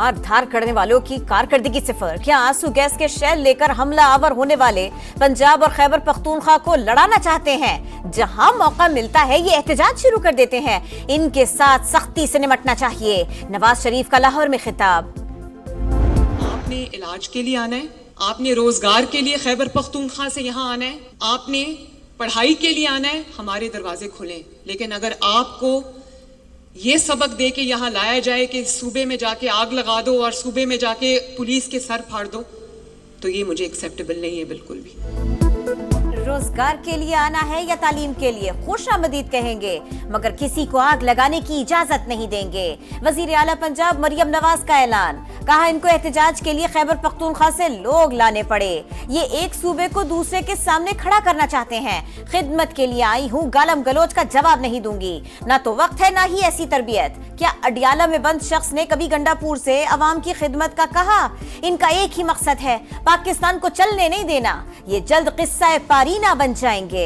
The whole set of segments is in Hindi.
मार धार करने वालों की कारकर्दगी सिफर। क्या आंसू गैस के शेल लेकर हमला आवर होने वाले पंजाब और खैबर पख्तूनख्वा को लड़ाना चाहते हैं? जहां मौका मिलता है ये एहतजाज शुरू कर देते हैं। इनके साथ सख्ती से निपटना चाहिए। नवाज शरीफ का लाहौर में खिताब। आपने इलाज के लिए आना है, आपने रोजगार के लिए खैबर पख्तूनख्वा से यहाँ आना है, आपने पढ़ाई के लिए आना है, हमारे दरवाजे खुले। लेकिन अगर आपको ये सबक दे के यहाँ लाया जाए कि सूबे में जाके आग लगा दो और सूबे में जाके पुलिस के सर फाड़ दो, तो ये मुझे एक्सेप्टेबल नहीं है बिल्कुल भी। रोजगार के लिए आना है या तालीम के लिए, खुशामदीद कहेंगे मगर किसी को आग लगाने की इजाजत नहीं देंगे। वजीर आला पंजाब मरियम नवाज का ऐलान, कहा इनको एहतजाज के लिए खैबर पख्तूनख्वा से लोग लाने पड़े। ये एक सूबे को दूसरे के सामने खड़ा करना चाहते हैं। खिदमत के लिए आई हूँ, गालम गलोच का जवाब नहीं दूंगी। ना तो वक्त है ना ही ऐसी तरबियत। क्या अडियाला में बंद शख्स ने कभी गंडापुर से अवाम की खिदमत का कहा? इनका एक ही मकसद है, पाकिस्तान को चलने नहीं देना। ये जल्द किस्सा पारीना बन जाएंगे।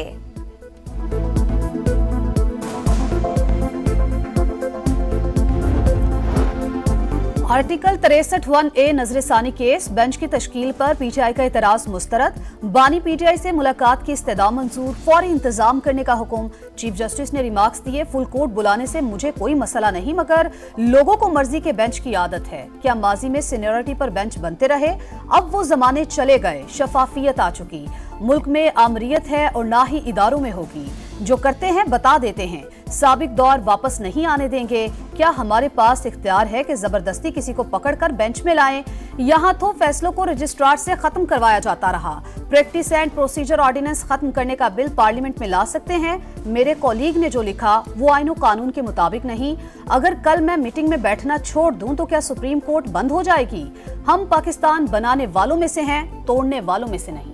आर्टिकल 63(1)A नजरसानी केस, बेंच की तश्कील पर पीटीआई का इतराज मुस्तरद। बानी पीटीआई से मुलाकात की इस्तदा मंजूर, फौरी इंतजाम करने का हुक्म। चीफ जस्टिस ने रिमार्क्स दिए, फुल कोर्ट बुलाने से मुझे कोई मसला नहीं, मगर लोगों को मर्जी के बेंच की आदत है। क्या माजी में सीनियरिटी पर बेंच बनते रहे? अब वो जमाने चले गए, शफाफियत आ चुकी। मुल्क में आमरीयत है और ना ही इदारों में होगी। जो करते हैं बता देते हैं, साबिक दौर वापस नहीं आने देंगे। क्या हमारे पास इख्तियार है कि जबरदस्ती किसी को पकड़कर बेंच में लाएं? यहाँ तो फैसलों को रजिस्ट्रार से खत्म करवाया जाता रहा। प्रैक्टिस एंड प्रोसीजर ऑर्डिनेंस खत्म करने का बिल पार्लियामेंट में ला सकते हैं। मेरे कॉलीग ने जो लिखा वो आईन और कानून के मुताबिक नहीं। अगर कल मैं मीटिंग में बैठना छोड़ दूं तो क्या सुप्रीम कोर्ट बंद हो जाएगी? हम पाकिस्तान बनाने वालों में से हैं, तोड़ने वालों में से नहीं।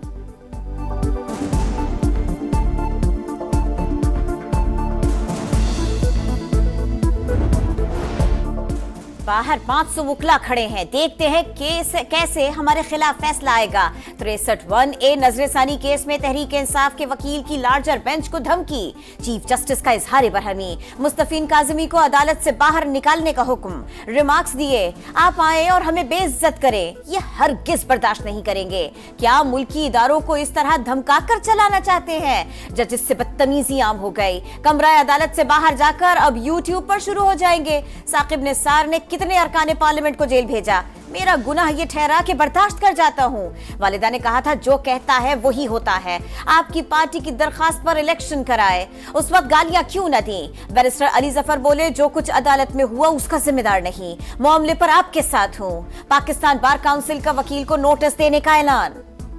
बाहर 500 वकला खड़े हैं, देखते हैं कैसे हमारे खिलाफ फैसला आएगा। 63(1)A नजरसानी केस में तहरीक इंसाफ के वकील की लार्जर बेंच को धमकी। चीफ जस्टिस का इजहार बरहमी, मुस्तफीन काज़मी को अदालत से बाहर निकालने का हुक्म। रिमार्क्स दिए, आप आए और हमें बेइज्जत करें, ये हरगिज बर्दाश्त नहीं करेंगे। क्या मुल्की इदारों को इस तरह धमका कर चलाना चाहते हैं? जजिस से बदतमीजी आम हो गई। कमरा अदालत से बाहर जाकर अब यूट्यूब पर शुरू हो जाएंगे। साकिब निसार ने कितने अरकाने पार्लियामेंट को जेल भेजा? मेरा गुनाह ये ठहरा कि बर्दाश्त कर जाता हूँ। वालिदा ने कहा था जो कहता है वही होता है। आपकी पार्टी की दरखास्त पर इलेक्शन कराए, उस वक्त गालियां क्यों न दी? बैरिस्टर अली जफर बोले जो कुछ अदालत में हुआ उसका जिम्मेदार नहीं, मामले पर आपके साथ हूँ। पाकिस्तान बार काउंसिल का वकील को नोटिस देने का ऐलान।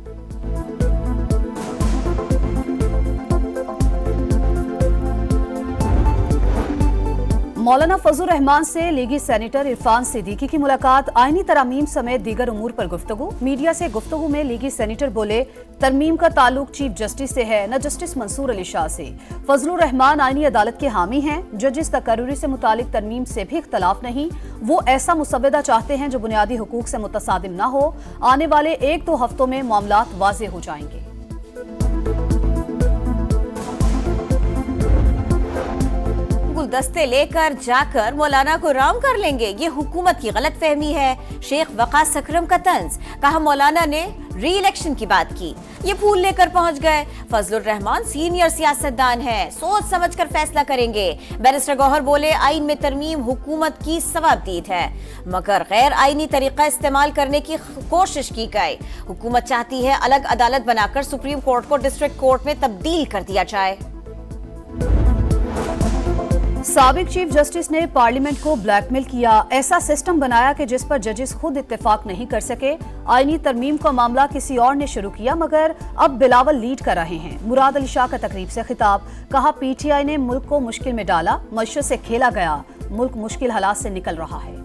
मौलाना फजलुर रहमान से लीगी सेनेटर इरफान सिद्दीकी की मुलाकात, आईनी तरमीम समेत दीगर उमूर पर गुफ्तगू। मीडिया से गुफ्तगू में लीगी सेनेटर बोले तरमीम का ताल्लुक चीफ जस्टिस से है, न जस्टिस मंसूर अली शाह से। फजलुर रहमान आईनी अदालत के हामी हैं। जजिस तकर्रुरी से मुतालिक तरमीम से भी इख्तलाफ नहीं। वो ऐसा मुसव्वदा चाहते हैं जो बुनियादी हुकूक से मुतसादिम न हो। आने वाले 1-2 हफ्तों में मामलात वाज़ेह हो जाएंगे। गुलदस्ते लेकर जाकर मौलाना को राम कर लेंगे, ये हुकूमत की गलत फहमी है। शेख वकास अकरम का तंज, कहा मौलाना ने री इलेक्शन की बात की, ये फूल लेकर पहुंच गए। फजलुर रहमान सीनियर सियासतदान है, सोच समझ कर फैसला करेंगे। बैरिस्टर गौहर बोले आइन में तरमीम हुकूमत की सवाबदीद है, मगर गैर आइनी तरीका इस्तेमाल करने की कोशिश की गई। हुकूमत चाहती है अलग अदालत बनाकर सुप्रीम कोर्ट को डिस्ट्रिक्ट कोर्ट में तब्दील कर दिया जाए। साबिक चीफ जस्टिस ने पार्लियामेंट को ब्लैकमेल किया, ऐसा सिस्टम बनाया कि जिस पर जजेस खुद इत्तेफाक नहीं कर सके। आईनी तरमीम का मामला किसी और ने शुरू किया, मगर अब बिलावल लीड कर रहे हैं। मुराद अली शाह का तकरीब से खिताब, कहा पीटीआई ने मुल्क को मुश्किल में डाला, मशर से खेला गया, मुल्क मुश्किल हालात से निकल रहा है।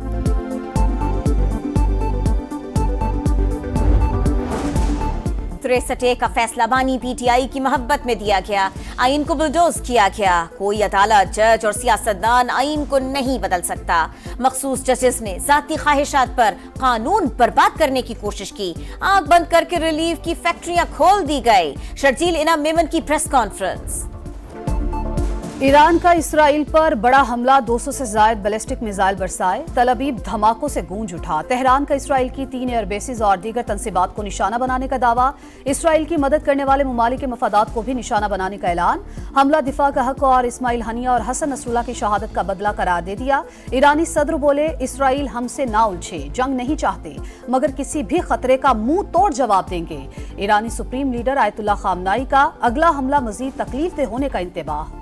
63(A) का फैसला बानी पीटीआई की मोहब्बत में दिया गया, आइन को बुलडोज किया गया। कोई अदालत, जज और सियासतदान आइन को नहीं बदल सकता। मखसूस जजेस ने जाती ख्वाहिशात पर कानून बर्बाद करने की कोशिश की। आंख बंद करके रिलीफ की फैक्ट्रियां खोल दी गई। शर्जील इनाम मेमन की प्रेस कॉन्फ्रेंस। ईरान का इसराइल पर बड़ा हमला, 200 से ज्यादा बैलिस्टिक मिसाइल बरसाए, तल अबीब धमाकों से गूंज उठा। तेहरान का इसराइल की 3 एयरबेसेस और दीगर तंसीबात को निशाना बनाने का दावा। इसराइल की मदद करने वाले ममालिक के मफादात को भी निशाना बनाने का ऐलान। हमला दिफा का हक और इस्माइल हनिया और हसन नसरुल्लाह की शहादत का बदला करार दे दिया। ईरानी सदर बोले, इसराइल हमसे ना उलझे, जंग नहीं चाहते मगर किसी भी खतरे का मुंह तोड़ जवाब देंगे। ईरानी सुप्रीम लीडर आयतुल्लाह खामनाई का अगला हमला मजीद तकलीफ होने का इंतबाह।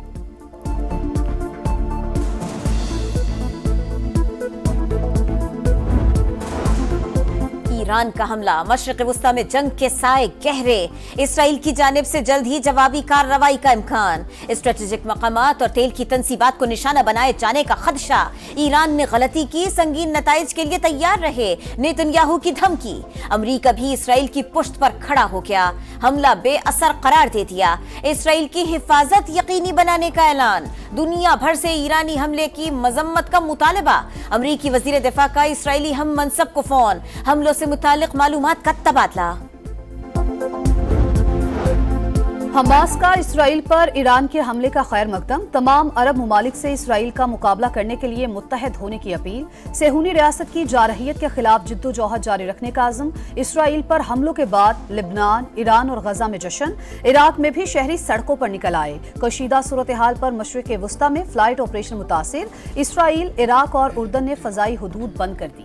ईरान का हमला, मशरिक़ वुस्ता में जंग के साए गहरे। इसराइल की जानिब से जल्द ही जवाबी कार्रवाई का इम्कान। स्ट्रेटेजिक मकामात और तेल की तंसीबात को निशाना बनाए जाने का खदशा। ईरान ने गलती की, संगीन नताइज के लिए तैयार रहे, नेतन्याहू की धमकी। अमरीका भी इसराइल की पुश्त पर खड़ा हो गया, हमला बेअसर करार दे दिया। इसराइल की हिफाजत यकीनी बनाने का ऐलान। दुनिया भर से ईरानी हमले की मजम्मत का मुतालबा। अमरीकी वजीर दिफा का इसराइली हम मनसब को फोन, हमलों से मुतालिक मालूमात का तबादला। हमास का इसराइल पर ईरान के हमले का खैर मकदम। तमाम अरब ममालिक से इसराइल का मुकाबला करने के लिए मुत्तहद होने की अपील। सेहूनी रियासत की जारहियत के खिलाफ जिद्दोजहद जारी रखने का आज़म। इसराइल पर हमलों के बाद लिबनान, ईरान और गजा में जश्न। इराक में भी शहरी सड़कों पर निकल आए। कशीदा सूरत हाल पर मशरिक़ वुस्ता में फ्लाइट ऑपरेशन मुतासिर। इसराइल, इराक और उर्दन ने फजाई हुदूद बंद कर दी।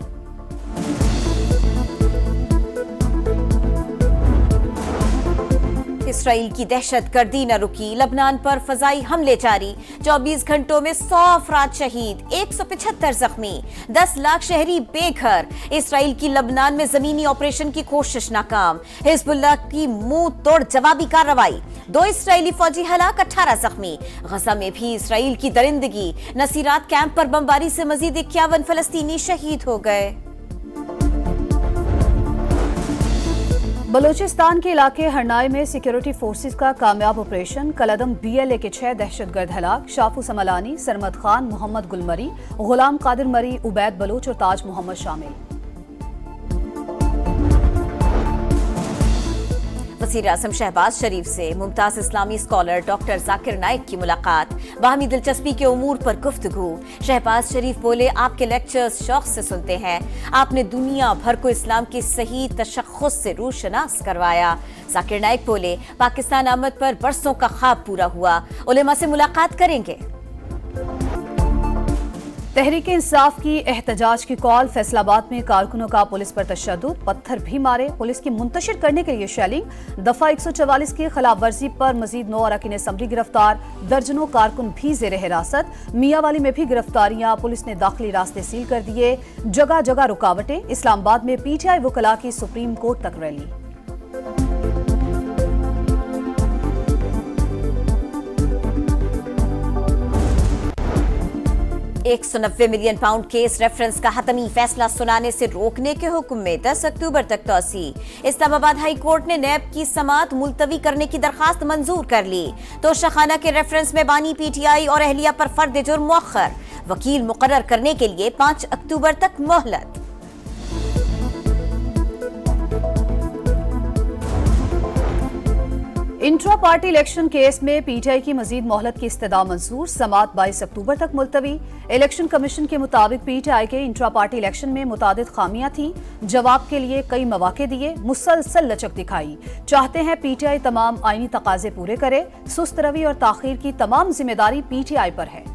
इसराइल की दहशत गर्दी न रुकी, लबनान पर फजाई हमले जारी। 24 घंटों में 100 अफराद शहीद, 175 जख्मी, 10 लाख शहरी बेघर। इसराइल की लबनान में जमीनी ऑपरेशन की कोशिश नाकाम। हिजबुल्लाह की मुंह तोड़ जवाबी कार्रवाई, 2 इसराइली फौजी हलाक, 18 जख्मी। गजा में भी इसराइल की दरिंदगी। नसीरात कैंप पर बमबारी से मजीद 51 फलस्तीनी शहीद हो गए। बलूचिस्तान के इलाके हरनाई में सिक्योरिटी फोर्सेस का कामयाब ऑपरेशन। कलदम BLA के 6 दहशतगर्द हलाक। शाफू समलानी, सरमद खान, मोहम्मद गुलमरी, गुलाम कादिर मरी, उबैद बलोच और ताज मोहम्मद शामिल। वज़ीर आज़म शहबाज शरीफ से मुमताज इस्लामी स्कॉलर डॉक्टर जाकिर नाइक की मुलाकात। बाहमी दिलचस्पी के उमूर पर गुफ्तगू। शहबाज शरीफ बोले, आपके लेक्चर्स शौक से सुनते हैं। आपने दुनिया भर को इस्लाम की सही तशख़्ख़ुस से रूशनास करवाया। जाकिर नाइक बोले, पाकिस्तान आमद पर बरसों का ख्वाब पूरा हुआ। उलेमा से मुलाकात करेंगे। तहरीक इंसाफ की एहतजाज की कॉल। फैसलाबाद में कारकुनों का पुलिस पर तशद्दुद, पत्थर भी मारे। पुलिस की मुंतशिर करने के लिए शेलिंग। दफा 144 की खिलाफ वर्जी पर मजीद 9 अरकान असम्बली गिरफ्तार। दर्जनों कारकुन भी जेर हिरासत। मियावाली में भी गिरफ्तारियां, पुलिस ने दाखिली रास्ते सील कर दिए। जगह जगह रुकावटें। इस्लामाबाद में PTI वकला की सुप्रीम कोर्ट तक रैली। 190 मिलियन पाउंड केस रेफरेंस का हतमी फैसला सुनाने से रोकने के हुक्म में 10 अक्टूबर तक तौसी। इस्लामाबाद हाई कोर्ट ने नैब की समात मुलतवी करने की दरखास्त मंजूर कर ली। तोशाखाना के रेफरेंस में बानी PTI और अहलिया पर फर्द जुर्म मुअख्खर। वकील मुकर्रर करने के लिए 5 अक्टूबर तक मोहलत। इंट्रा पार्टी इलेक्शन केस में PTI की मजीद मोहलत की इस्तदा मंजूर। समात 22 अक्टूबर तक मुलतवी। इलेक्शन कमीशन के मुताबिक PTI के इंट्रा पार्टी इलेक्शन में मुतादिद खामियां थीं। जवाब के लिए कई मौके दिए, मुसलसल लचक दिखाई। चाहते हैं PTI तमाम आईनी तकाजे पूरे करे। सुस्त रवि और ताखीर की तमाम जिम्मेदारी PTI पर है।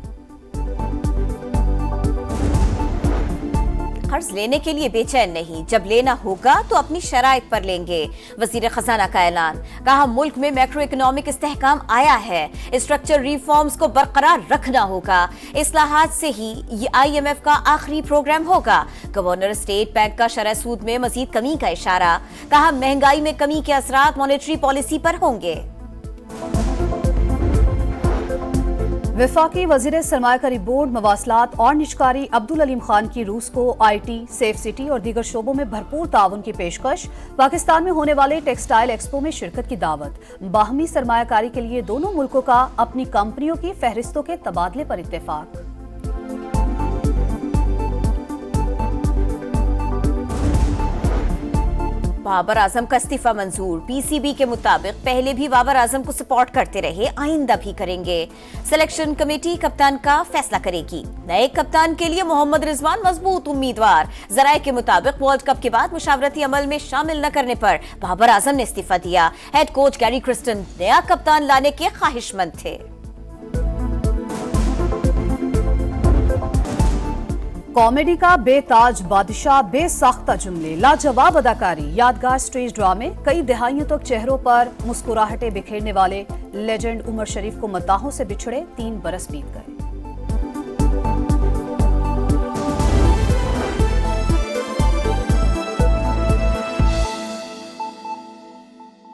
कर्ज लेने के लिए बेचैन नहीं, जब लेना होगा तो अपनी शराइत पर लेंगे। वजीर खजाना का ऐलान। कहा, मुल्क में मैक्रो इकोनॉमिक इस्तेहकाम आया है, स्ट्रक्चर रिफॉर्म्स को बरकरार रखना होगा। इस्लाहात से ही ये IMF का आखिरी प्रोग्राम होगा। गवर्नर स्टेट बैंक का शरह सूद में मजीद कमी का इशारा। कहा, महंगाई में कमी के असरात मॉनेटरी पॉलिसी पर होंगे। वफाकी वजीर सरमायाकारी बोर्ड, मवासलात और निजकारी अब्दुल अलीम खान की रूस को IT, सेफ सिटी और दीगर शोबों में भरपूर ताउन की पेशकश। पाकिस्तान में होने वाले टेक्सटाइल एक्सपो में शिरकत की दावत। बाहमी सरमायाकारी के लिए दोनों मुल्कों का अपनी कंपनियों की फहरिस्तों के तबादले पर इत्तेफाक। बाबर आजम का इस्तीफा मंजूर। पीसीबी के मुताबिक पहले भी बाबर आजम को सपोर्ट करते रहे, आइंदा भी करेंगे। सिलेक्शन कमेटी कप्तान का फैसला करेगी। नए कप्तान के लिए मोहम्मद रिजवान मजबूत उम्मीदवार। जराये के मुताबिक वर्ल्ड कप के बाद मुशावरती अमल में शामिल न करने पर बाबर आजम ने इस्तीफा दिया। हेड कोच गैरी क्रिस्टन नया कप्तान लाने के ख्वाहिशमंद थे। कॉमेडी का बेताज बादशाह, बेसाख्ता जुमले, लाजवाब अदाकारी, यादगार स्टेज ड्रामे, कई दहाइयों तक चेहरों पर मुस्कुराहटें बिखेरने वाले लेजेंड उमर शरीफ को मद्दाहों से बिछड़े 3 बरस बीत गए।